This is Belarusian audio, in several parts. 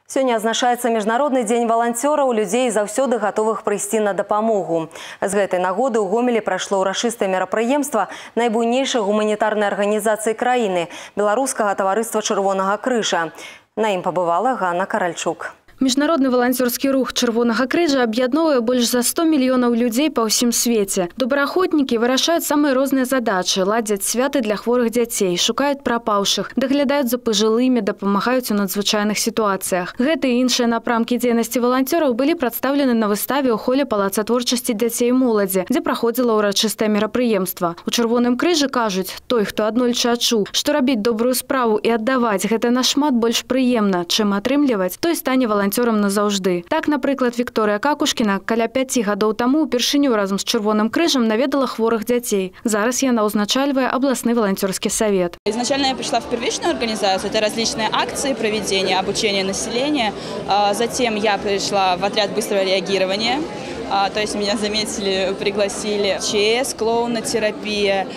Сегодня адзначаецца Міжнародны дзень валанцёраў, людзей заўсёды гатовых прыйсці на дапамогу. З гэтай нагоды ў Гомелі прайшло ўрачыстае мерапрыемства найбуйнейшай гуманітарнай арганізацыі краіны – Беларускага таварыства Чырвонага крыжа. На ім пабывала Ганна Каральчук. Міжнародны валанцёрскі рух Чырвонага крыжа аб'ядноўвае больш за 100 мільёнаў людзей па ўсім свеце. Добраахвотнікі вырашаюць самыя розныя задачы, ладзяць святы для хворых дзяцей, шукаюць прапаўшых, даглядаюць за пажылымі, дапамагаюць у надзвычайных сітуацыях. Гэты і іншыя напрамкі дзейнасці валанцёраў былі прадстаўлены на выставе ў холе Палаца творчасці дзяцей і моладзі, дзе праходзіла ўрачыстае мерапрыемства. У Чырвоным крыжы кажуць, той, хто аднойчы адчуў, што рабіць добрую справу і аддаваць гэта нашмат больш прыемна, чым атрымліваць, той стане валанцёрам назаўжды. Так, напрыклад, Вікторыя Какушкіна каля 5 гадоў таму упершыню разам з Чырвоным крыжам наведала хворых дзяцей. Зараз яна ўзначальвае абласны валанцёрскі савет. Изначально я пришла в первичную организацию, это различные акции проведения, обучение населения. Затем я пришла в отряд быстрого реагирования. То есть меня заметили, пригласили ЧС, клоунотерапия,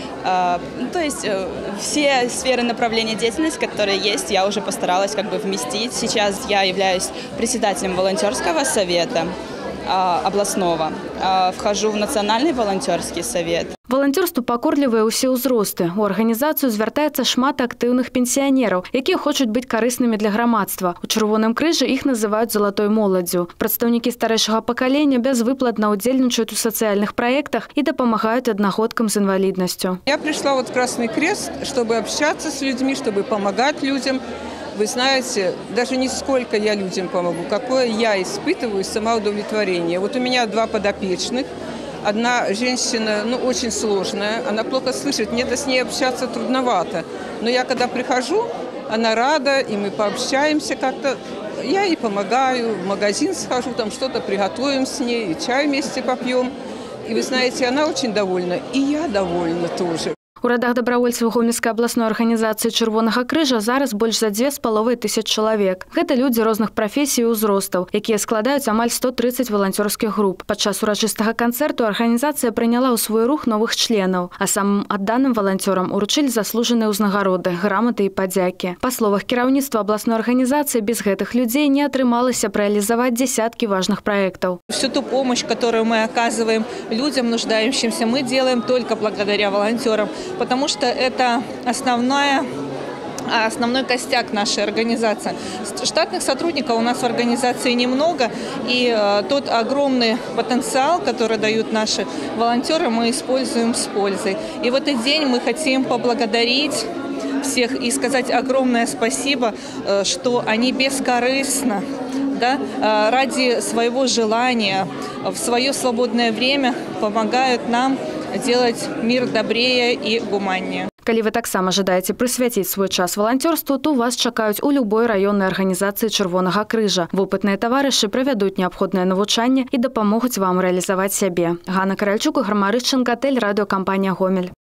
то есть все сферы направления деятельности, которые есть, я уже постаралась вместить. Сейчас я являюсь председателем волонтерского совета областного, вхожу в национальный волонтерский совет. Валанцёрству пакорлівыя ўсе ўзросты. У арганізацыю звяртаецца шмат актыўных пенсіянераў, якія хочуць быць карыснымі для грамадства. У Чырвоным крыжы іх называюць залатой моладдзю. Прадстаўнікі старэйшага пакалення безвыплатна ўдзельнічаюць у сацыяльных праектах і дапамагаюць аднагодкам з інваліднасцю. Я пришла в Красный Крест, чтобы общаться с людьми, чтобы помогать людям. Вы знаете, даже не сколько я людям помогу, какое я испытываю самоудовлетворение. Вот у меня 2 подопечных. Одна женщина, очень сложная, она плохо слышит, мне с ней общаться трудновато. Но я когда прихожу, она рада, и мы пообщаемся как-то. Я ей помогаю, в магазин схожу, там что-то приготовим с ней, и чай вместе попьем. И вы знаете, она очень довольна, и я довольна тоже. У радах дабравольцаў Гомельскай абласной арганізацыі Чырвонага крыжа зараз больш за 2500 чалавек. Гэта людзі розных прафесій і ўзростаў, якія складаюць амаль 130 валанцёрскіх груп. Падчас урачыстага канцэрту арганізацыя прыняла ў свой рух новых членаў, а самым адданым валанцёрам уручылі заслужаныя ўзнагароды, граматы і падзякі. Па словах кіраўніцтва абласной арганізацыі, без гэтых людзей не атрымалася рэалізаваць десяткі важных проектов. Всю ту помощь, которую мы оказываем людям нуждающимся, мы делаем только благодаря волонтерам. Потому что это основной костяк нашей организации. Штатных сотрудников у нас в организации немного, и тот огромный потенциал, который дают наши волонтеры, мы используем с пользой. И в этот день мы хотим поблагодарить всех и сказать огромное спасибо, что они бескорыстно, ради своего желания, в свое свободное время помогают нам делать мир добрее и гуманнее. Калі вы таксама жадаеце прысвяціць свой час валанцёрству, то вас чакаюць у любой раённай арганізацыі Чырвонага крыжа. Вопытныя таварышы правядуць неабходнае навучанне і дапамогуць вам рэалізаваць сябе. Ганна Каральчук, Игорь Марышченко, Телерадиокомпания «Гомель».